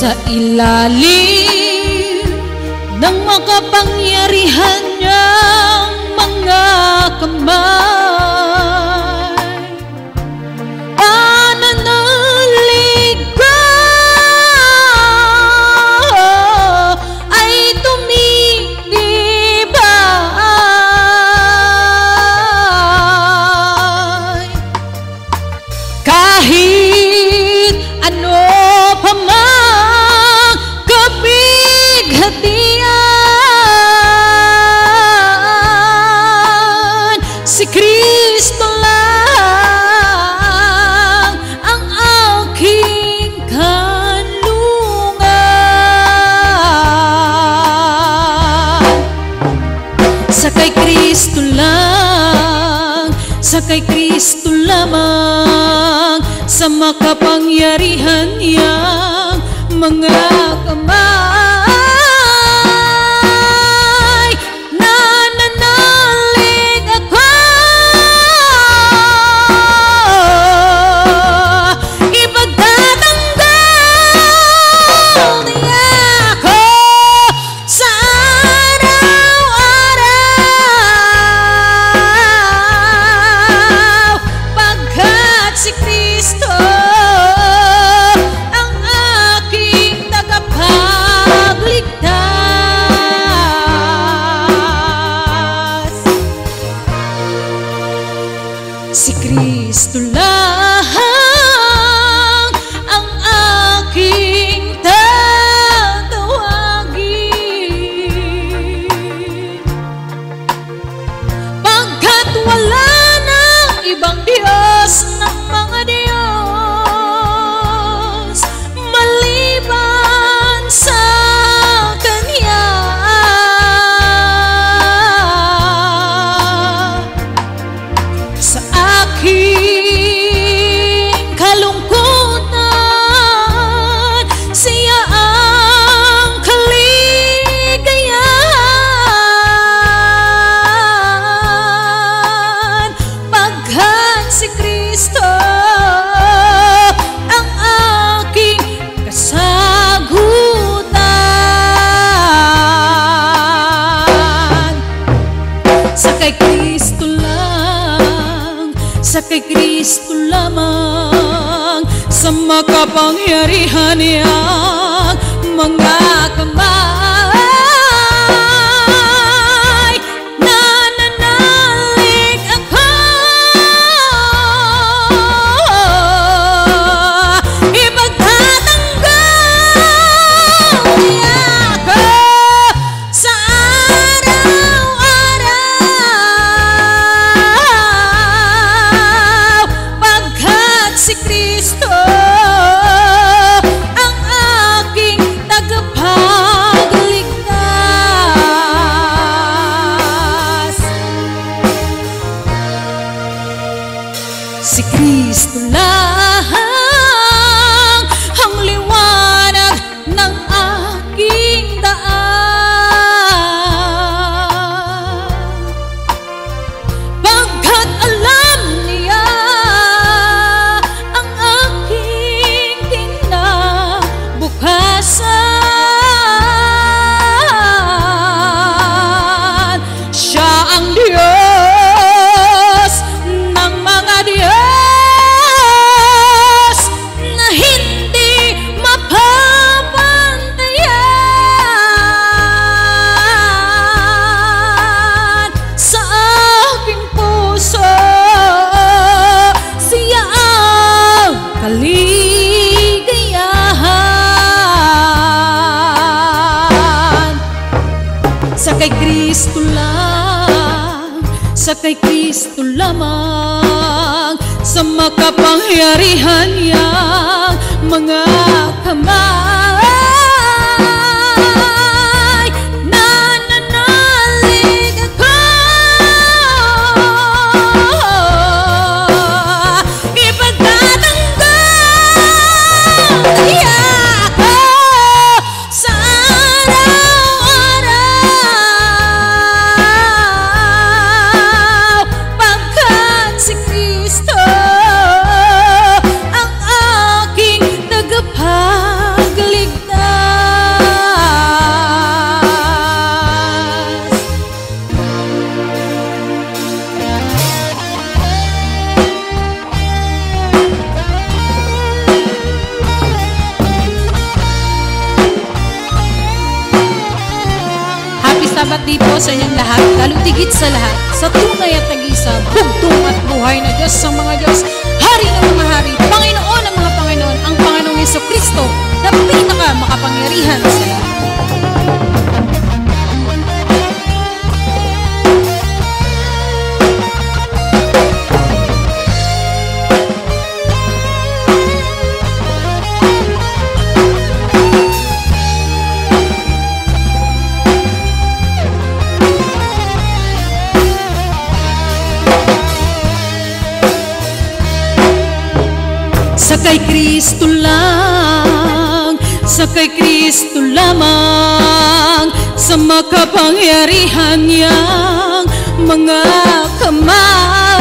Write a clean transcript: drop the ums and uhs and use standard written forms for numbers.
sa ilalim ng makapangyarihan niyang mga kamay. Pananalig ko ay tumitibay. Kahit ano pa mang kapighatian, si Kristo lang ang aking kanlungan. Sa kay Kristo lang, sa kay Kristo lamang, sa makapangyarihan niyang mga kamay, nananalig ako. Ipagtatanggol niya ako sa araw-araw, pagkat si Kristo ang aking tagapagligtas. Si Kristo lang ang aking tatawagin, pagkat wala nang ibang Diyos ng mga Diyos maliban sa Kanya. Sa aking kalungkutan, siya ang kaligayahan, pagkat si Kristo ang aking kasagutan. Sa kay Kristo lang, sa kay Kristo lamang, sa makapangyarihan niyang mga kamay, nananalig ako. Ipagtatanggol niya ako sa araw-araw, pagkat si Kristo ang aking tagapagligtas. Si Kristo lang ang liwanag ng aking daan, pagkat alam niya ang aking kinabukasan. Siya ang Diyos ng mga Diyos na hindi mapapantayan. Sa aking puso, siya ang kaligayahan. Sa kay Kristo lang, sa kay Kristo lamang, sa makapangyarihan niyang mga kamay, nananalig ako. Ipagtatanggol niya ako sa araw-araw, pagkat si Kristo ang aking tagapagligtas. sabat di po sa inyong lahat, lalo tigit sa lahat, sa tunay at nag-isa, bugtong at buhay na Diyos sa mga Diyos, Hari ng mga hari, Panginoon ng mga Panginoon, ang Panginoong Jesucristo, na pinaka makapangyarihan sa lahat. Sa kay Kristo lang, sa kay Kristo lamang, sa makapangyarihan niyang mga kamay.